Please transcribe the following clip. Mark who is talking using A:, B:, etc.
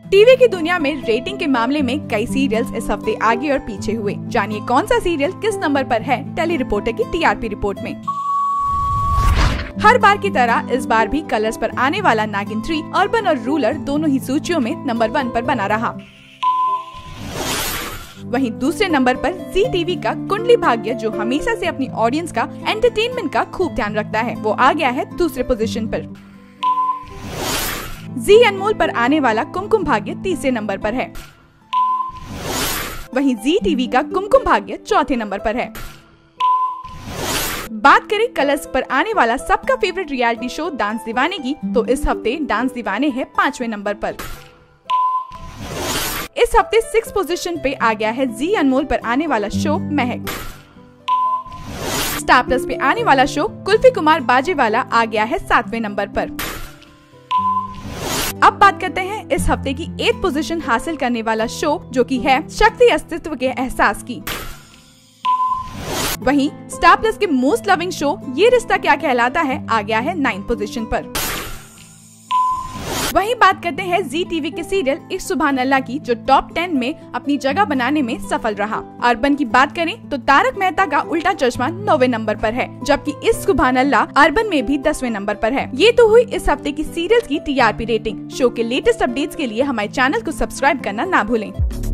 A: TV की दुनिया में रेटिंग के मामले में कई सीरियल्स इस हफ्ते आगे और पीछे हुए। जानिए कौन सा सीरियल किस नंबर पर है टेली रिपोर्टर की टीआरपी रिपोर्ट में। हर बार की तरह इस बार भी कलर्स पर आने वाला नागिन 3 अर्बन और रूरल दोनों ही सूचियों में नंबर 1 पर बना रहा। वहीं दूसरे नंबर पर जी टीवी का कुंडली भाग्य, जो हमेशा से अपनी ऑडियंस का एंटरटेनमेंट का खूब ध्यान रखता है, वो आ गया है दूसरे पोजीशन पर। जी अनमोल पर आने वाला कुमकुम भाग्य तीसरे नंबर पर है। वहीं जी टीवी का कुमकुम भाग्य चौथे नंबर पर है। बात करें कलर्स पर आने वाला सबका फेवरेट रियलिटी शो डांस दीवाने की, तो इस हफ्ते डांस दीवाने है 5वें नंबर पर। इस हफ्ते 6 पोजीशन पे आ गया है जी अनमोल पर आने वाला शो महक। स्टार प्लस पे आने वाला शो कुल्फी कुमार बाजेवाला आ गया है 7वें नंबर पर। अब बात करते हैं इस हफ्ते की 8th पोजीशन हासिल करने वाला शो, जो कि है शक्ति अस्तित्व के एहसास की। वहीं स्टार प्लस के most loving show Yeh Rishta क्या कहलाता है आ गया है 9th पोजीशन पर। वहीं बात करते हैं जी टीवी के सीरियल इश्क सुभान अल्लाह की, जो टॉप 10 में अपनी जगह बनाने में सफल रहा। अर्बन की बात करें तो तारक मेहता का उल्टा चश्मा 9वें नंबर पर है, जबकि इश्क सुभान अल्लाह अर्बन में भी 10वें नंबर पर है। ये तो हुई इस हफ्ते की सीरियल्स की टीआरपी रेटिंग। शो के लेटेस्ट अपडेट्स के लिए हमारे चैनल को सब्सक्राइब करना ना भूलें।